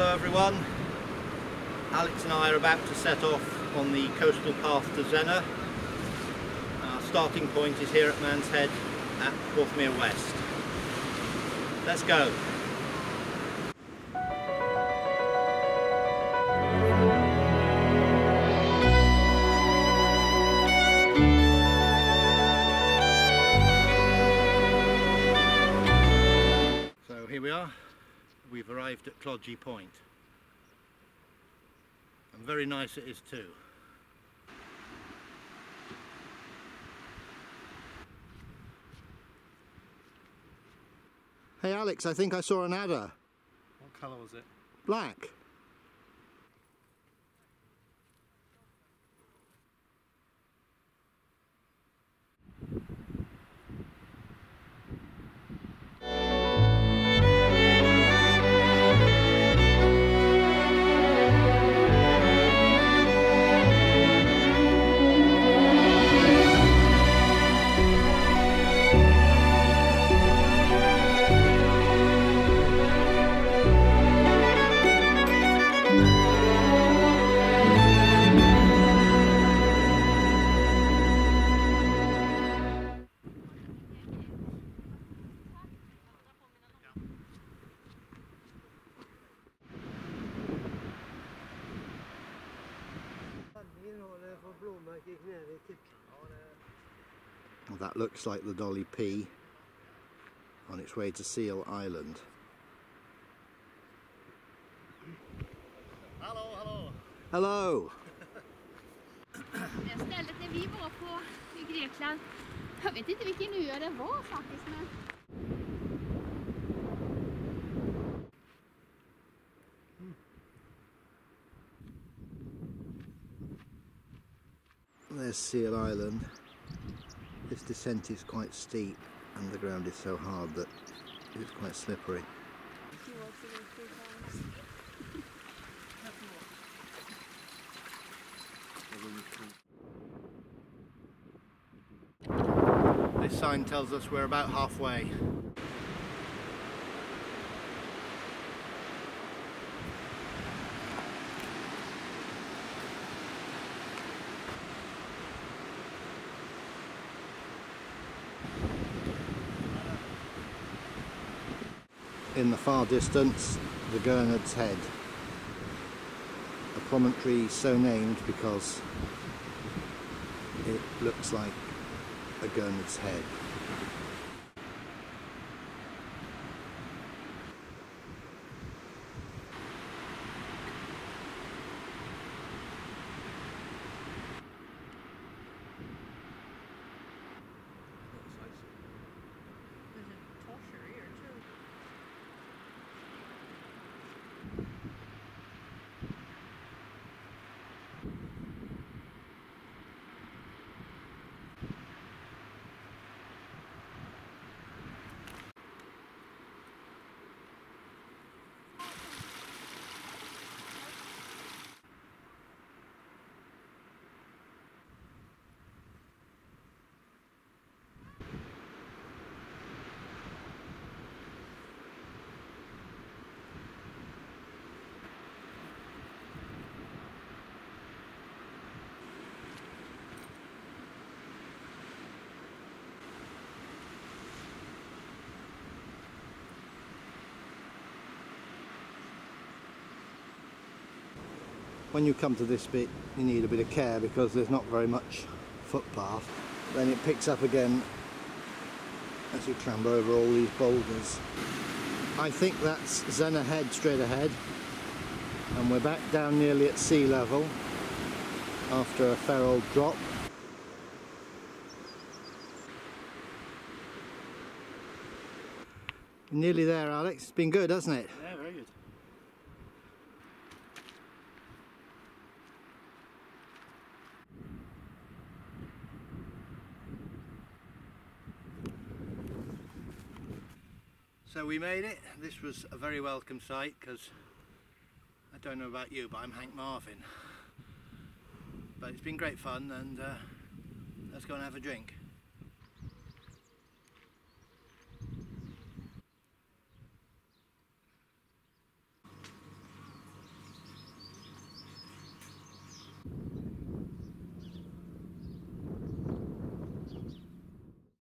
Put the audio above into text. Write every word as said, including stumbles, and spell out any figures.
Hello everyone, Alex and I are about to set off on the coastal path to Zena. Our starting point is here at Man's Head at Porthmeor West. Let's go! So here we are. We've arrived at Clodgy Point, and very nice it is too. Hey Alex, I think I saw an adder. What colour was it? Black. Well, that looks like the Dolly P on its way to Seal Island. Hallå, hallå! Hello! Det stället när vi var på i Grekland, jag vet inte vilken ö det var faktiskt, men There's Seal Island. This descent is quite steep and the ground is so hard that it's quite slippery. This sign tells us we're about halfway. In the far distance, the Gurnard's Head, a promontory so named because it looks like a Gurnard's head. When you come to this bit, you need a bit of care because there's not very much footpath. Then it picks up again as you clamber over all these boulders. I think that's Zena Head straight ahead, and we're back down nearly at sea level after a fair old drop. Nearly there, Alex. It's been good, hasn't it? Yeah, very good. So we made it. This was a very welcome sight because I don't know about you, but I'm Hank Marvin. But it's been great fun, and uh, let's go and have a drink.